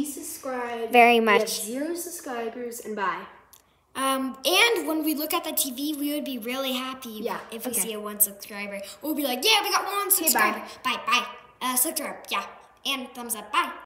desubscribe. Very much. We have 0 subscribers, and bye. And when we look at the TV, we would be really happy if we see a 1 subscriber. We'll be like, yeah, we got 1 subscriber. Bye. Bye. Subscribe. Yeah. And thumbs up. Bye.